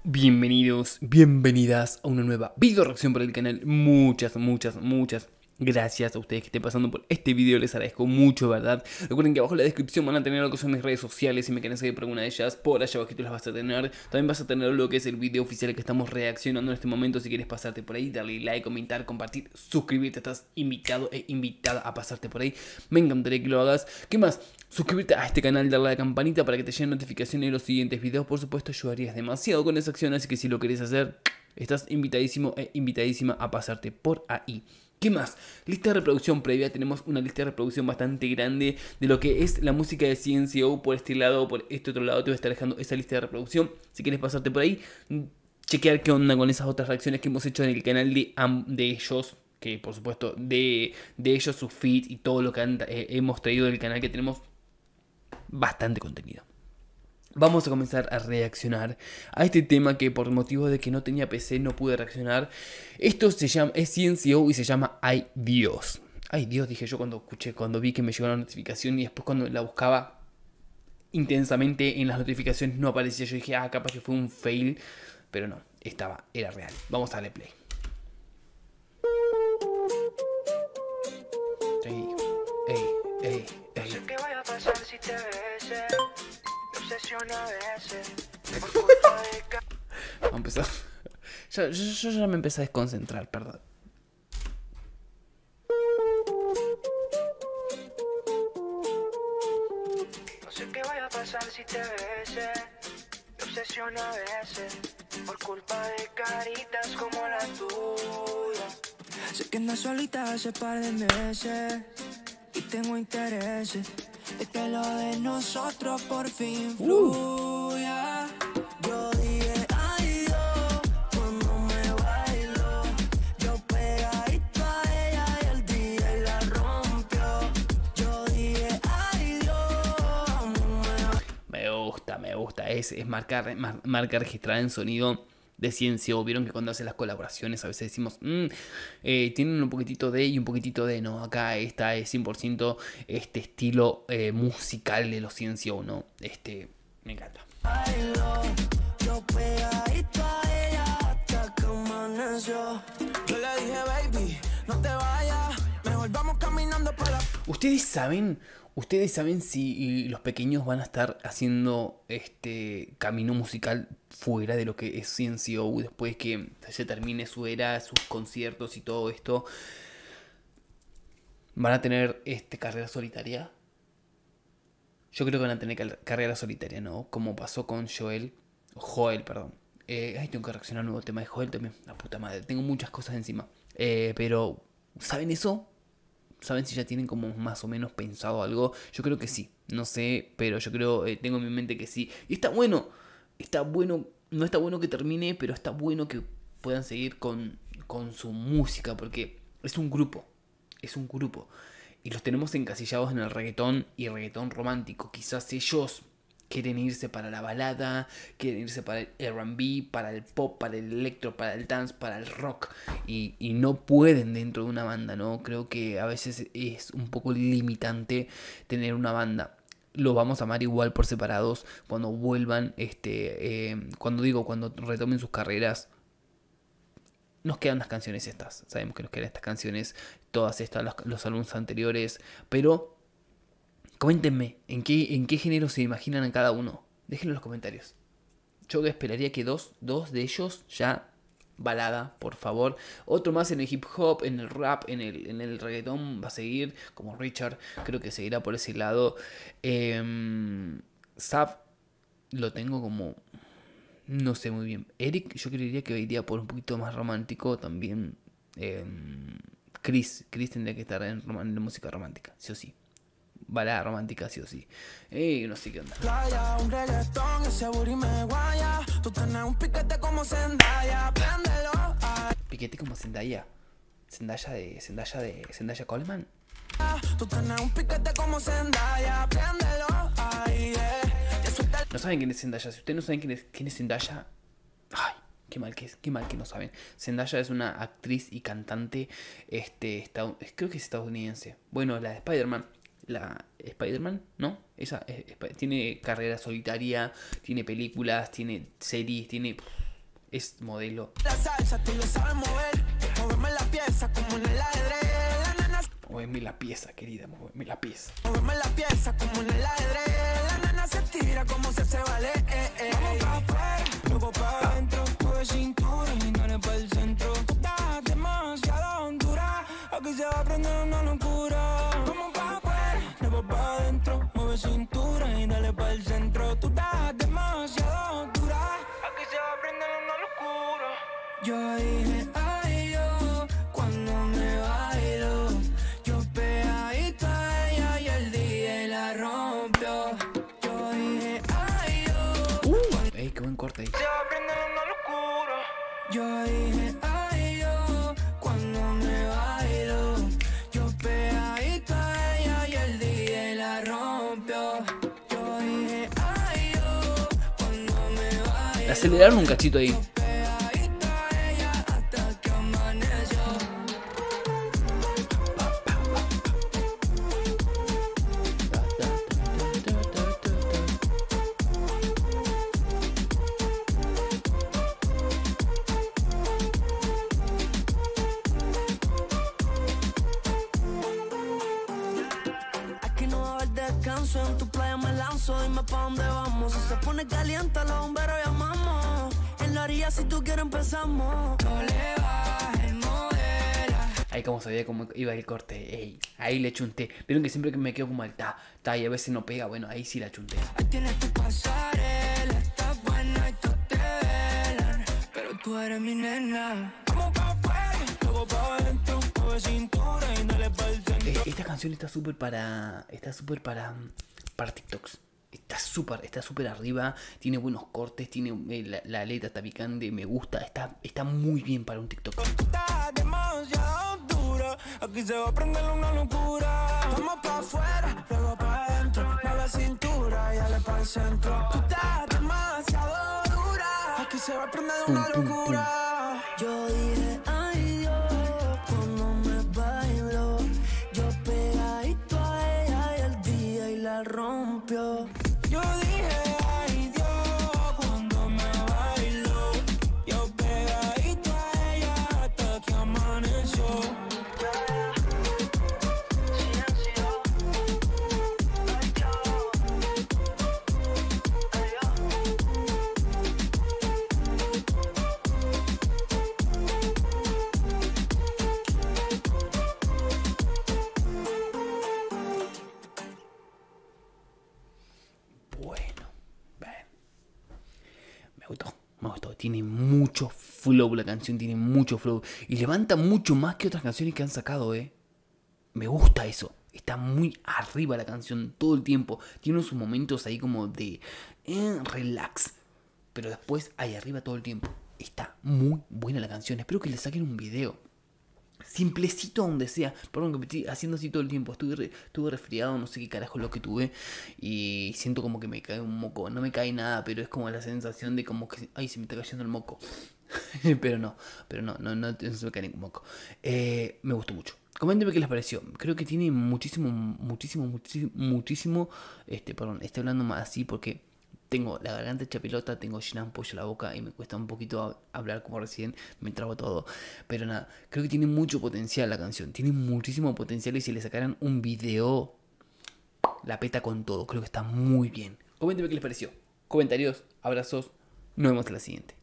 Bienvenidos, bienvenidas a una nueva video reacción para el canal. Muchas gracias a ustedes que estén pasando por este video, les agradezco mucho, ¿verdad? Recuerden que abajo en la descripción van a tener lo que son mis redes sociales. Si me quieren seguir por alguna de ellas, por allá abajito las vas a tener. También vas a tener lo que es el video oficial que estamos reaccionando en este momento. Si quieres pasarte por ahí, darle like, comentar, compartir, suscribirte. Estás invitado e invitada a pasarte por ahí. Me encantaría que lo hagas. ¿Qué más? Suscribirte a este canal, darle a la campanita para que te lleguen notificaciones de los siguientes videos. Por supuesto, ayudarías demasiado con esa acción, así que si lo querés hacer, estás invitadísimo e invitadísima a pasarte por ahí. ¿Qué más? Lista de reproducción previa. Tenemos una lista de reproducción bastante grande de lo que es la música de CNCO. Por este lado o por este otro lado te voy a estar dejando esa lista de reproducción. Si quieres pasarte por ahí, chequear qué onda con esas otras reacciones que hemos hecho en el canal de ellos. Que por supuesto de ellos, sus feeds y todo lo que hemos traído del canal, que tenemos bastante contenido. Vamos a comenzar a reaccionar a este tema que por motivo de que no tenía PC no pude reaccionar. Esto se llama, es CNCO y se llama Ay Dios. Ay Dios, dije yo cuando vi que me llegó la notificación, y después cuando la buscaba intensamente en las notificaciones no aparecía. Yo dije, capaz que fue un fail, pero no, era real. Vamos a darle play. Ey. No sé qué vaya a pasar si te beses. Me obsesiona a veces. Por culpa de Vamos a empezar. Yo ya me empecé a desconcentrar, perdón. No sé qué vaya a pasar si te beses. Me obsesiona a veces. Por culpa de caritas como la tuya. Sé que andas solita hace par de meses. Y tengo intereses de que lo de nosotros por fin fluya. Yo dije ay Dios cuando me bailó. Yo pegadito a ella y el DJ la rompió. Yo dije ay Dios. Me gusta. Es marca registrada en sonido de CNCO. Vieron que cuando hacen las colaboraciones a veces decimos tienen un poquitito de y un poquitito de. No, acá esta es 100% este estilo musical de los CNCO, ¿no? Me encanta. Yo pegadito a ella hasta que amaneció. Yo le dije baby, no te vayas, mejor vamos caminando para la... ¿Ustedes saben si los pequeños van a estar haciendo camino musical fuera de lo que es CNCO después que se termine su era, sus conciertos y todo esto? ¿Van a tener carrera solitaria? Yo creo que van a tener carrera solitaria, ¿no? Como pasó con Joel, perdón. Tengo que reaccionar a un nuevo tema de Joel también. La puta madre, tengo muchas cosas encima. Pero, ¿saben eso? ¿Saben si ya tienen como más o menos pensado algo? Yo creo que sí. No sé, pero yo creo, tengo en mi mente que sí. Y está bueno. No está bueno que termine, pero está bueno que puedan seguir con su música. Porque es un grupo. Y los tenemos encasillados en el reggaetón y reggaetón romántico. Quizás ellos quieren irse para la balada, quieren irse para el R&B, para el pop, para el electro, para el dance, para el rock. Y no pueden dentro de una banda, ¿no? Creo que a veces es un poco limitante tener una banda. Lo vamos a amar igual por separados cuando vuelvan, cuando retomen sus carreras. Nos quedan las canciones estas. Sabemos que nos quedan estas canciones, todas estas, los álbumes anteriores. Pero coméntenme, ¿en qué género se imaginan a cada uno? Déjenlo en los comentarios. Yo esperaría que dos de ellos ya balada, por favor. Otro más en el hip hop, en el rap, en el reggaetón va a seguir, como Richard. Creo que seguirá por ese lado. Zav lo tengo como... No sé muy bien. Eric, yo creería que iría por un poquito más romántico también. Chris tendría que estar en música romántica, sí o sí. Balada romántica, sí o sí. No sé qué onda. Playa, un reggaetón, ese booty me guaya. Tú tenés un piquete como Zendaya, préndelo. Piquete como Zendaya. Zendaya Coleman. Tú tenés un piquete como Zendaya, préndelo. No saben quién es Zendaya. Si ustedes no saben quién es Zendaya, ay, qué mal que no saben. Zendaya es una actriz y cantante, creo que es estadounidense. Bueno, la de Spider-Man. La Spider-Man, ¿no? Esa tiene carrera solitaria, tiene películas, tiene series, tiene es modelo. La salsa tú lo sabes mover, moverme la pieza como en el ajedrez. La nena Muéveme la pieza, querida, muéveme la pieza. moverme la pieza como en el ajedrez. La nena se tira como si se vale. Vamos pa' afuera, luego pa' adentro. Mueve cintura y dale pa'l centro. Tú estás demasiado dura, aquí se va a prender una locura. Vamos pa' afuera, luego pa' adentro. Mueve cintura y dale pa'l centro. Tú estás demasiado dura, aquí se va a prender una locura. Yo dije, ay, yo, cuando me bailo, yo pegadito a ella y el DJ la rompió. Yo dije, ay, yo, Ey, qué buen corte ahí. se va a prender una locura. Yo dije, ay, yo, cuando me bailo, yo pegadito a ella y el DJ la rompió. Yo dije, ay, yo, cuando me bailo. Le aceleraron un cachito ahí. Aquí no va a haber descanso, en tu playa me lanzo, dime pa' dónde vamos. Si se pone caliente, los bomberos llamamos. En la orilla si tú quieres empezamos. No le bajes, modela. Ahí como sabía cómo iba el corte. Ey, ahí le chunté. Vieron que siempre que me quedo como al ta y a veces no pega. Bueno, ahí sí la chunté. Ahí tienes tu pasarela, estás buena y todos te velan, pero tú eres mi nena. Vamos pa' afuera, luego pa' adentro, mueve cintura y dale pa'l centro. Esta canción está súper para TikToks. Está súper arriba. Tiene buenos cortes. Tiene la letra está picante. Me gusta. Está muy bien para un TikTok. Tú estás demasiado dura, aquí se va a prender una locura. Vamos pa' afuera, luego pa' adentro, mueve cintura y dale pa'l centro. Tú estás demasiado dura, aquí se va a prender una Pum, pum, pum. locura. Yo dije, ay Dios, cuando me bailo, yo pegadito a ella y el día y la rompió. Yo dije, ay Dios, cuando me bailo, yo pegadito a ella hasta que amaneció. Bueno, ven. Me gustó. Tiene mucho flow la canción, tiene mucho flow. Y levanta mucho más que otras canciones que han sacado, Me gusta eso. Está muy arriba la canción todo el tiempo. Tiene sus momentos ahí como de relax. Pero después ahí arriba todo el tiempo. Está muy buena la canción. Espero que le saquen un video. Simplecito donde sea. Perdón que me estoy haciendo así todo el tiempo. Estuve resfriado, no sé qué carajo es lo que tuve. Y siento como que me cae un moco. No me cae nada, pero es como la sensación de como que... Ay, se me está cayendo el moco. pero no se me cae ningún moco. Me gustó mucho. Coméntenme qué les pareció. Creo que tiene muchísimo. Perdón, estoy hablando más así porque tengo la garganta hecha pelota, tengo llena un pollo en la boca y me cuesta un poquito hablar como recién, me trabo todo. Pero nada, creo que tiene mucho potencial la canción. Tiene muchísimo potencial y si le sacaran un video, la peta con todo. Creo que está muy bien. Coméntenme qué les pareció. Comentarios, abrazos. Nos vemos en la siguiente.